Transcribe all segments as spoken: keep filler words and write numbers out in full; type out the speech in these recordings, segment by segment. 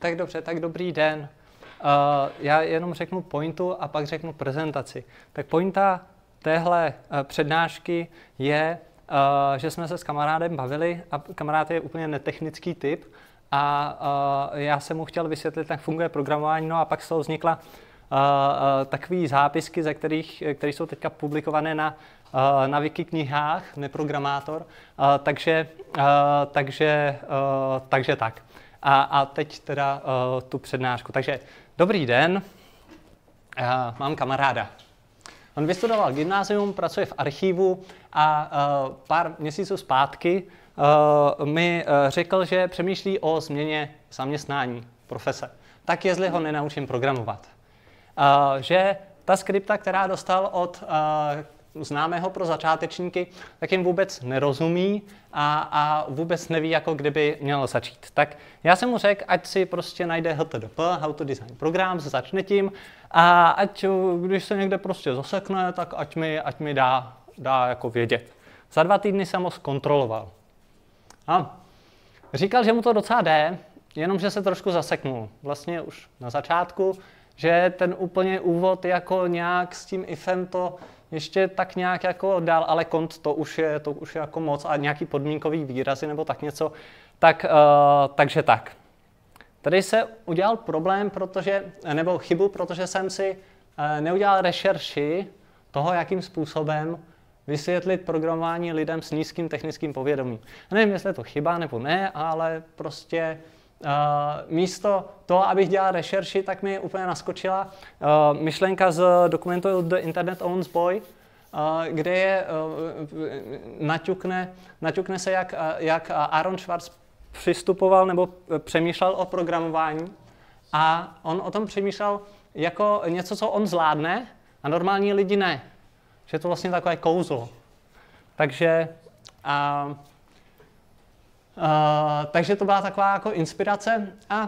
Tak dobře, tak dobrý den. Uh, já jenom řeknu pointu a pak řeknu prezentaci. Tak pointa téhle uh, přednášky je, uh, že jsme se s kamarádem bavili a kamarád je úplně netechnický typ a uh, já jsem mu chtěl vysvětlit, jak funguje programování, no a pak z toho vznikla uh, uh, takové zápisky, ze kterých, které jsou teďka publikované na, uh, na wiki knihách, neprogramátor, uh, takže, uh, takže, uh, takže tak. A, a teď teda uh, tu přednášku. Takže dobrý den, uh, mám kamaráda. On vystudoval gymnázium, pracuje v archivu a uh, pár měsíců zpátky uh, mi uh, řekl, že přemýšlí o změně zaměstnání, profese. Tak jestli ho nenaučím programovat. Uh, že ta skripta, která dostal od uh, známého pro začátečníky, tak jim vůbec nerozumí a, a vůbec neví, jako kdyby měl začít. Tak já jsem mu řekl, ať si prostě najde H T D P, How to Design Programs, začne tím a ať, když se někde prostě zasekne, tak ať mi, ať mi dá, dá jako vědět. Za dva týdny jsem ho zkontroloval. A říkal, že mu to docela jde, jenomže se trošku zaseknul. Vlastně už na začátku, že ten úplně úvod jako nějak s tím ifem to ještě tak nějak jako dál, ale kont to už je, to už je jako moc a nějaký podmínkový výrazy nebo tak něco, tak, uh, takže tak. Tady se udělal problém, protože, nebo chybu, protože jsem si uh, neudělal rešerši toho, jakým způsobem vysvětlit programování lidem s nízkým technickým povědomím. Nevím, jestli je to chyba nebo ne, ale prostě Uh, místo toho, abych dělal rešerši, tak mi úplně naskočila uh, myšlenka z dokumentu The Internet Owns Boy, uh, kde je, uh, naťukne, naťukne se, jak, uh, jak Aaron Swartz přistupoval nebo přemýšlel o programování a on o tom přemýšlel jako něco, co on zvládne a normální lidi ne. Že je to vlastně takové kouzlo. Takže uh, Uh, takže to byla taková jako inspirace a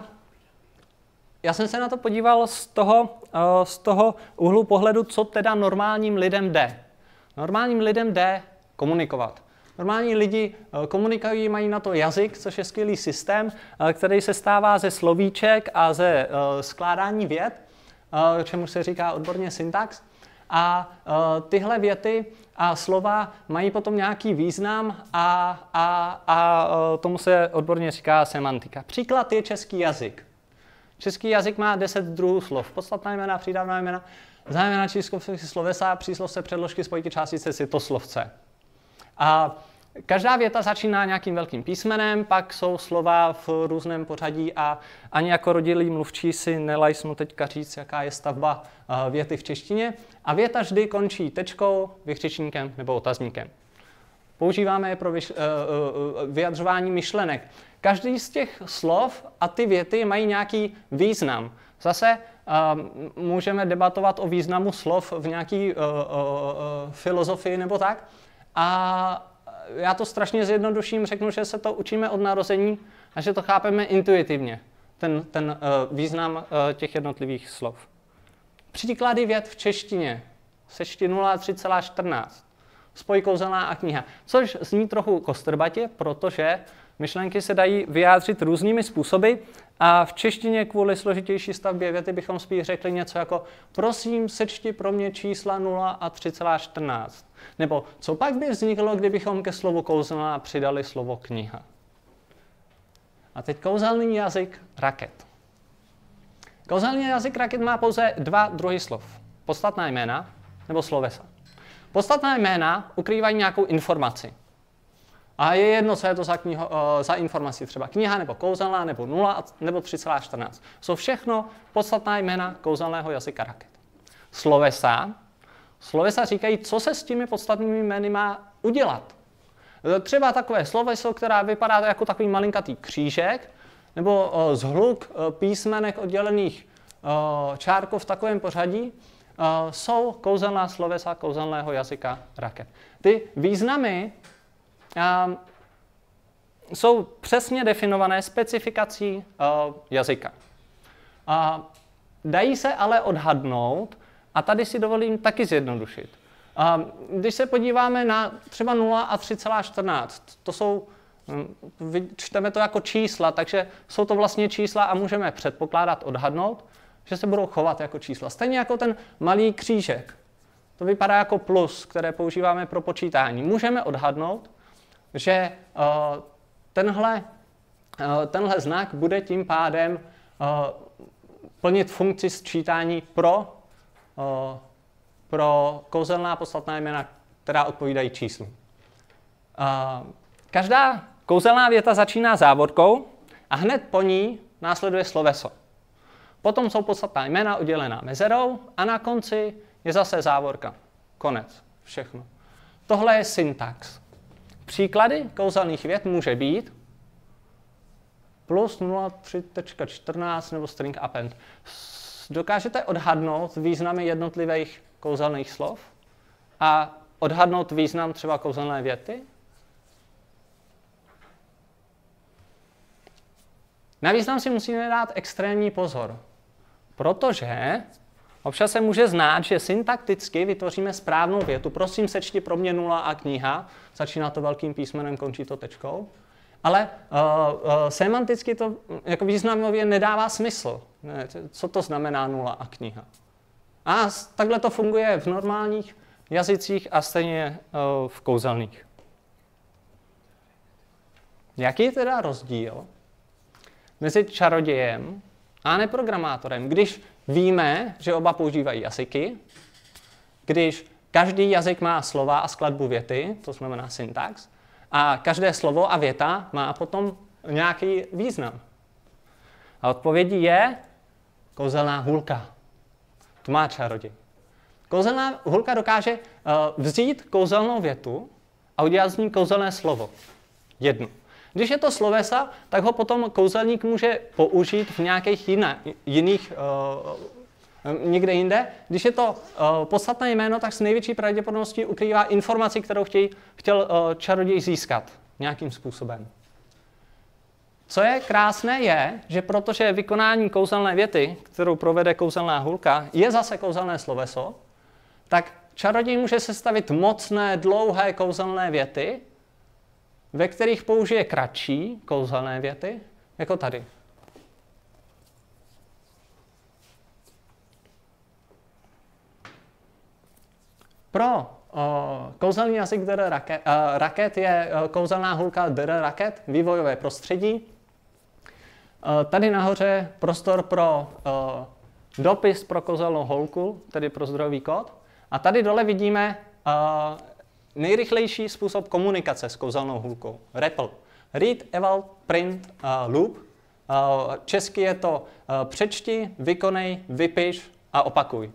já jsem se na to podíval z toho, uh, z toho úhlu pohledu, co teda normálním lidem jde. Normálním lidem jde komunikovat. Normální lidi uh, komunikují, mají na to jazyk, což je skvělý systém, uh, který se stává ze slovíček a ze uh, skládání vět, uh, čemu se říká odborně syntax. A uh, tyhle věty a slova mají potom nějaký význam a, a, a uh, tomu se odborně říká semantika. Příklad je český jazyk. Český jazyk má deset druhů slov. Podstatná jména, přídavná jména, zájmena, číslovky, slovesa, příslovce, předložky, spojky, částice, citoslovce. A každá věta začíná nějakým velkým písmenem, pak jsou slova v různém pořadí a ani jako rodilý mluvčí si nelajsnu teďka říct, jaká je stavba věty v češtině. A věta vždy končí tečkou, vykřičníkem nebo otazníkem. Používáme je pro vyjadřování myšlenek. Každý z těch slov a ty věty mají nějaký význam. Zase uh, můžeme debatovat o významu slov v nějaké uh, uh, uh, filozofii nebo tak. A já to strašně zjednoduším, řeknu, že se to učíme od narození a že to chápeme intuitivně, ten, ten uh, význam uh, těch jednotlivých slov. Příklady vět v češtině. Sečti nula a tři celá čtrnáct. Spoj kouzelná a kniha. Což zní trochu kostrbatě, protože myšlenky se dají vyjádřit různými způsoby a v češtině kvůli složitější stavbě věty bychom spíš řekli něco jako prosím, sečti pro mě čísla nula a tři celá čtrnáct. Nebo co pak by vzniklo, kdybychom ke slovu kouzelná přidali slovo kniha. A teď kouzelný jazyk raket. Kouzelný jazyk raket má pouze dva druhy slov. Podstatná jména nebo slovesa. Podstatná jména ukrývají nějakou informaci. A je jedno, co je to za, kniho, za informaci, třeba kniha, nebo kouzelná, nebo nula, nebo tři celá čtrnáct. Jsou všechno podstatná jména kouzelného jazyka raket. Slovesa. Slovesa říkají, co se s těmi podstatnými jmény má udělat. Třeba takové sloveso, která vypadá jako takový malinkatý křížek, nebo uh, zhluk uh, písmenek oddělených uh, čárkou v takovém pořadí, uh, jsou kouzelná slovesa kouzelného jazyka raket. Ty významy uh, jsou přesně definované specifikací uh, jazyka. Uh, dají se ale odhadnout, a tady si dovolím taky zjednodušit. Uh, když se podíváme na třeba nula a tři celá čtrnáct, to jsou Čteme to jako čísla, takže jsou to vlastně čísla a můžeme předpokládat, odhadnout, že se budou chovat jako čísla. Stejně jako ten malý křížek. To vypadá jako plus, které používáme pro počítání. Můžeme odhadnout, že uh, tenhle, uh, tenhle znak bude tím pádem uh, plnit funkci sčítání pro, uh, pro kouzelná podstatná jména, která odpovídají číslu. Uh, každá kouzelná věta začíná závorkou a hned po ní následuje sloveso. Potom jsou podstatná jména oddělená mezerou a na konci je zase závorka. Konec. Všechno. Tohle je syntax. Příklady kouzelných vět může být plus nula tři tečka čtrnáct nebo string append. Dokážete odhadnout významy jednotlivých kouzelných slov a odhadnout význam třeba kouzelné věty? Na význam si musíme dát extrémní pozor, protože občas se může znát, že syntakticky vytvoříme správnou větu. Prosím, sečti pro mě nula a kniha. Začíná to velkým písmenem, končí to tečkou. Ale uh, uh, semanticky to jako významově nedává smysl. Ne, co to znamená nula a kniha? A takhle to funguje v normálních jazycích a stejně uh, v kouzelných. Jaký je teda rozdíl mezi čarodějem a neprogramátorem, když víme, že oba používají jazyky, když každý jazyk má slova a skladbu věty, to znamená syntax, a každé slovo a věta má potom nějaký význam. A odpovědí je kouzelná hůlka. To má čaroděj. Kouzelná hůlka dokáže uh, vzít kouzelnou větu a udělat z ní kouzelné slovo. Jedno. Když je to slovesa, tak ho potom kouzelník může použít v nějakých jiné, jiných, uh, někde jinde. Když je to uh, podstatné jméno, tak s největší pravděpodobností ukrývá informaci, kterou chtěj, chtěl uh, čaroděj získat nějakým způsobem. Co je krásné je, že protože vykonání kouzelné věty, kterou provede kouzelná hůlka, je zase kouzelné sloveso, tak čaroděj může sestavit mocné, dlouhé kouzelné věty, ve kterých použije kratší kouzelné věty, jako tady. Pro uh, kouzelný jazyk D R Racket, uh, Racket je uh, kouzelná hůlka D R Racket, vývojové prostředí. Uh, tady nahoře prostor pro uh, dopis pro kouzelnou hůlku, tedy pro zdrojový kód. A tady dole vidíme uh, nejrychlejší způsob komunikace s kouzelnou hůlkou. R E P L. Read, eval, print, uh, loop. Uh, česky je to uh, přečti, vykonej, vypiš a opakuj.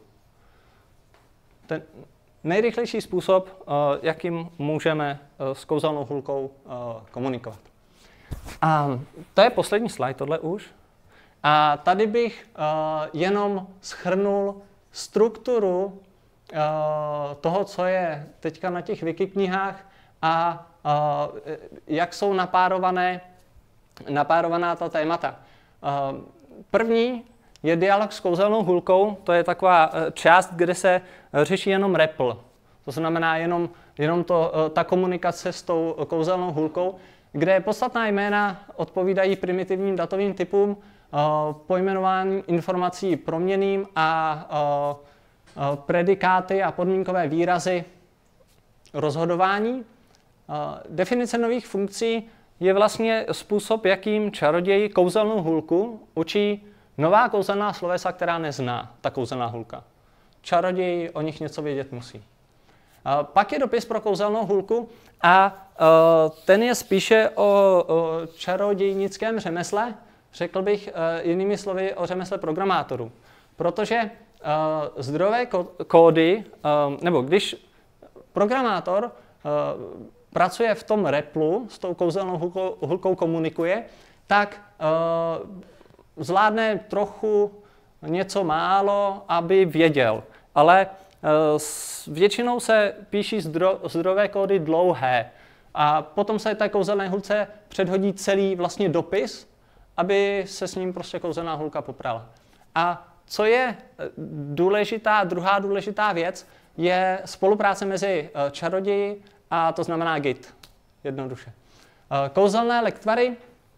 Ten nejrychlejší způsob, uh, jakým můžeme uh, s kouzelnou hůlkou uh, komunikovat. A to je poslední slide, tohle už. A tady bych uh, jenom shrnul strukturu toho, co je teďka na těch wikiknihách a uh, jak jsou napárované, napárovaná ta témata. Uh, první je dialog s kouzelnou hůlkou, to je taková část, kde se řeší jenom R E P L. To znamená jenom, jenom to, ta komunikace s tou kouzelnou hůlkou, kde podstatná jména odpovídají primitivním datovým typům, uh, pojmenováním informací proměnným a uh, predikáty a podmínkové výrazy rozhodování. Definice nových funkcí je vlastně způsob, jakým čaroděj kouzelnou hůlku učí nová kouzelná slovesa, která nezná ta kouzelná hůlka. Čaroděj o nich něco vědět musí. Pak je dopis pro kouzelnou hůlku a ten je spíše o čarodějnickém řemesle, řekl bych jinými slovy o řemesle programátorů. Protože Uh, zdrojové kódy, uh, nebo když programátor uh, pracuje v tom R E P Lu, s tou kouzelnou hůlkou, hůlkou komunikuje, tak uh, zvládne trochu něco málo, aby věděl. Ale uh, s, většinou se píší zdro, zdrojové kódy dlouhé a potom se té kouzelné hůlce předhodí celý vlastně dopis, aby se s ním prostě kouzelná hůlka poprala. A co je důležitá, druhá důležitá věc, je spolupráce mezi čaroději a to znamená Git, jednoduše. Kouzelné lektvary.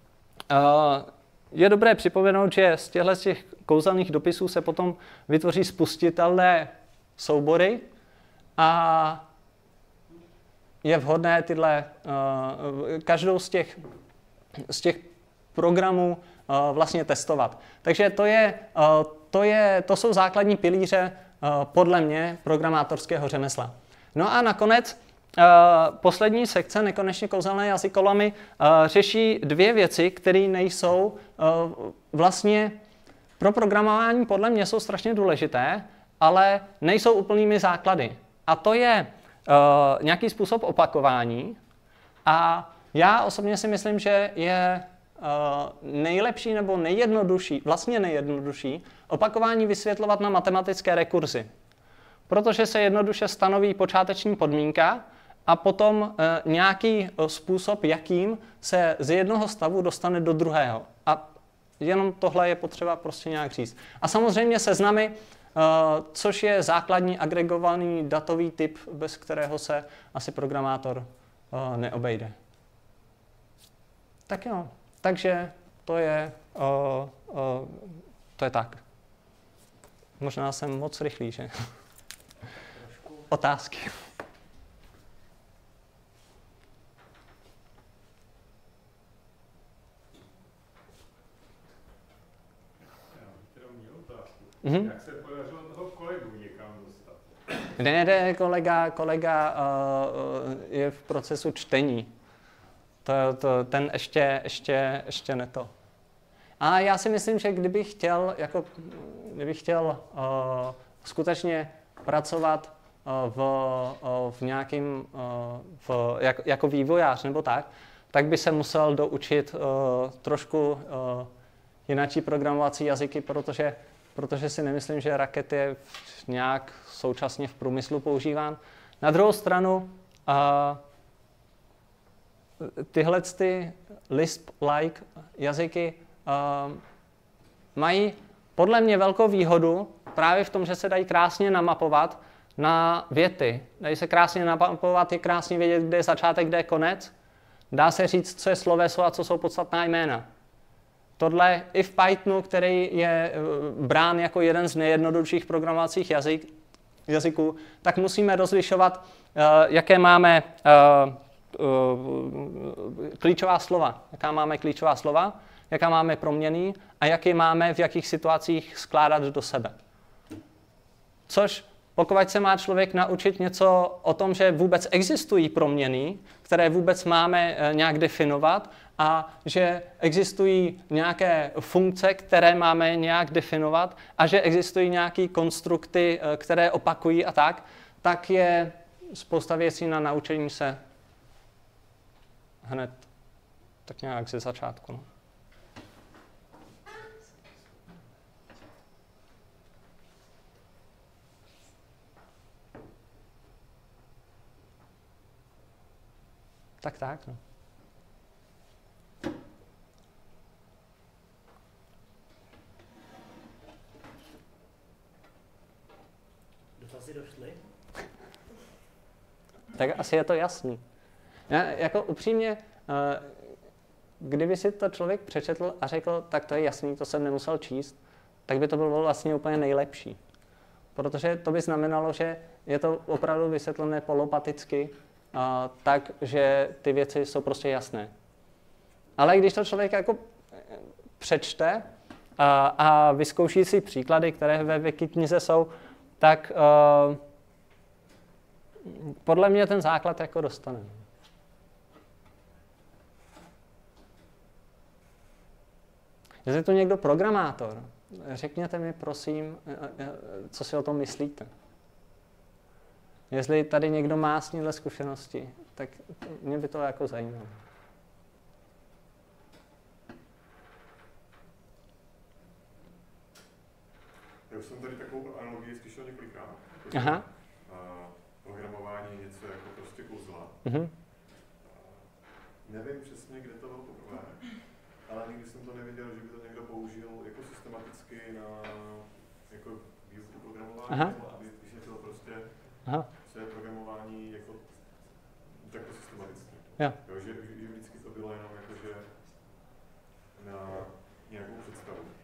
Je dobré připomenout, že z těchto těch kouzelných dopisů se potom vytvoří spustitelné soubory a je vhodné tyhle, každou z těch, z těch programů vlastně testovat. Takže to, je, to, je, to jsou základní pilíře podle mě programátorského řemesla. No a nakonec poslední sekce, nekonečně kouzelné jazykolamy, řeší dvě věci, které nejsou vlastně pro programování podle mě jsou strašně důležité, ale nejsou úplnými základy. A to je nějaký způsob opakování. A já osobně si myslím, že je nejlepší nebo nejjednodušší, vlastně nejjednodušší, opakování vysvětlovat na matematické rekurzi. Protože se jednoduše stanoví počáteční podmínka a potom e, nějaký způsob, jakým se z jednoho stavu dostane do druhého. A jenom tohle je potřeba prostě nějak říct. A samozřejmě seznamy, e, což je základní agregovaný datový typ, bez kterého se asi programátor e, neobejde. Tak jo, takže to je, o, o, to je tak. Možná jsem moc rychlý, že? Otázky. Mm-hmm. Jak se podařilo toho kolegu někam dostat? Ne, ne, kolega, kolega uh, je v procesu čtení. To, to, ten ještě, ještě, ještě ne to. A já si myslím, že kdybych chtěl, jako, kdybych chtěl uh, skutečně pracovat uh, v, uh, v nějakým, uh, v, jak, jako vývojář nebo tak, tak by se musel doučit uh, trošku uh, jináčí programovací jazyky, protože protože si nemyslím, že Racket je nějak současně v průmyslu používán. Na druhou stranu, uh, tyhle ty Lisp-like jazyky uh, mají podle mě velkou výhodu právě v tom, že se dají krásně namapovat na věty. Dají se krásně namapovat, je krásně vědět, kde je začátek, kde je konec. Dá se říct, co je sloveso a co jsou podstatná jména. Tohle i v Pythonu, který je brán jako jeden z nejjednodušších programovacích jazyk, jazyků, tak musíme rozlišovat, jaké máme klíčová slova. Jaká máme klíčová slova, jaká máme proměnný a jaké máme v jakých situacích skládat do sebe. Což pokud se má člověk naučit něco o tom, že vůbec existují proměny, které vůbec máme nějak definovat a že existují nějaké funkce, které máme nějak definovat a že existují nějaké konstrukty, které opakují a tak, tak je spousta věcí na naučení se hned tak nějak ze začátku. No. Tak, tak. No. Dotazy došly? Tak asi je to jasný. Já, jako upřímně, kdyby si to člověk přečetl a řekl, tak to je jasný, to jsem nemusel číst, tak by to bylo vlastně úplně nejlepší. Protože to by znamenalo, že je to opravdu vysvětlené polopaticky, Uh, tak, že ty věci jsou prostě jasné. Ale když to člověk jako přečte uh, a vyzkouší si příklady, které ve Wikiknize jsou, tak uh, podle mě ten základ jako dostane. Jestli tu někdo programátor, řekněte mi prosím, co si o tom myslíte. Jestli tady někdo má s nímhle zkušenosti, tak mě by to jako zajímalo. Já už jsem tady takovou analogii slyšel několikrát. Aha. Programování je něco jako prostě kouzla. Mhm. Nevím přesně, kde to bylo poprvé, ale nikdy jsem to neviděl, že by to někdo použil jako systematicky na jako výuku programování, Aha. aby vysvětlil prostě, Aha. co je programování jako takto systematicky. Jo. Jo, že, že vždycky to bylo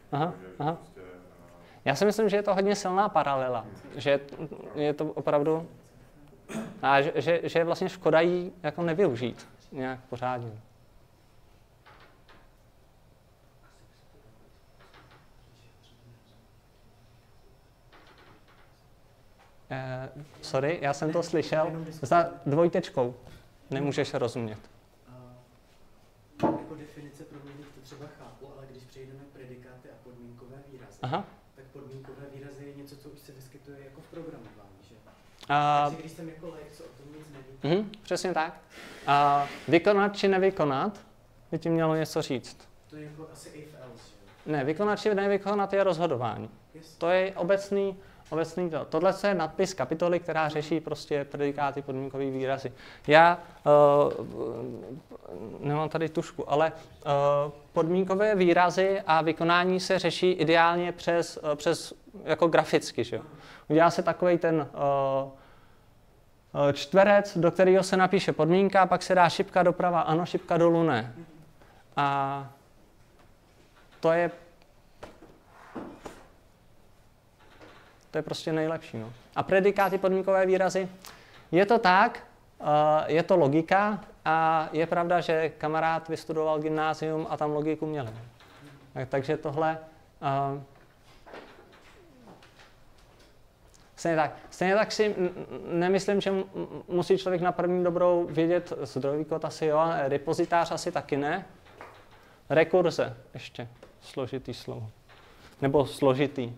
Aha, že, že aha. prostě, uh, Já si myslím, že je to hodně silná paralela, že je to opravdu, a že, že, že je vlastně škoda jí jako nevyužít nějak pořádně. Eh, sorry, já jsem to slyšel za dvojtečkou. Nemůžeš rozumět. Uh, jako definice průmluvných to třeba chápu, ale když přejdeme predikáty a podmínkové výrazy, Aha. tak podmínkové výrazy je něco, co už se vyskytuje jako v programování, že? A, Takže když jsem jako laik, co o tom nic neví. mhm, přesně tak. A vykonat či nevykonat by ti mělo něco říct. To je jako asi if else, že? Ne, vykonat či nevykonat je rozhodování. Yes. To je obecný, obecný to. Tohle je nadpis kapitoly, která řeší prostě predikáty, podmínkový výrazy. Já uh, nemám tady tušku, ale uh, podmínkové výrazy a vykonání se řeší ideálně přes, uh, přes jako graficky, že jo. Udělá se takový ten uh, čtverec, do kterého se napíše podmínka, pak se dá šipka doprava ano, šipka dolů ne. A to je To je prostě nejlepší. No. A predikáty, podmínkové výrazy, je to tak, uh, je to logika a je pravda, že kamarád vystudoval gymnázium a tam logiku měl. Tak, takže tohle... Uh, stejně tak. Stejně tak si n- nemyslím, že m- musí člověk na první dobrou vědět zdrojový kód asi jo, repozitář asi taky ne. Rekurze ještě, složitý slovo. Nebo složitý.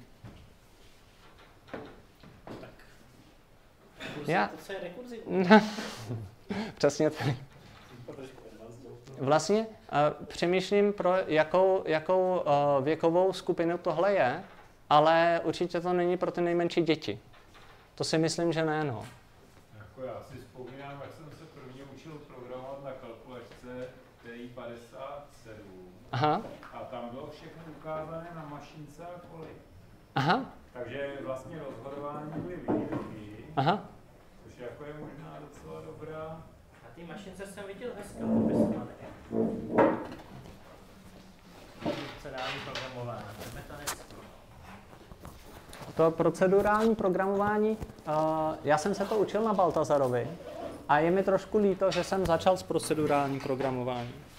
Já... To, co je rekurzivní. Přesně tak. Vlastně uh, přemýšlím, pro jakou, jakou uh, věkovou skupinu tohle je, ale určitě to není pro ty nejmenší děti. To si myslím, že ne, no. Jako já si vzpomínám, jak jsem se prvně učil programovat na kalkulačce T I padesát sedm. Aha. A tam bylo všechno ukázané na mašince a kolik. Aha. Takže vlastně rozhodování byly výroky. Aha. Což jako je možná docela dobrá. A ty mašince jsem viděl hezky popisované. Procedurální programování. To procedurální programování, uh, já jsem se to učil na Baltazarovi a je mi trošku líto, že jsem začal s procedurálním programováním.